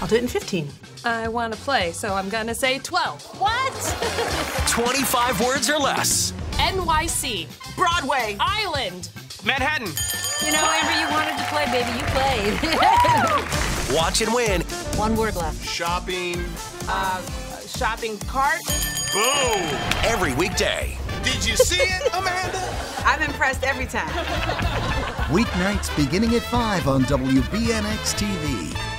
I'll do it in 15. I want to play, so I'm gonna say 12. What? 25 words or less. NYC. Broadway. Island. Manhattan. You know, Amber, you wanted to play, baby. You played. Watch and win. 1 word left. Shopping. Shopping cart. Boom. Every weekday. Did you see it, Amanda? I'm impressed every time. Weeknights beginning at 5 on WBNX-TV.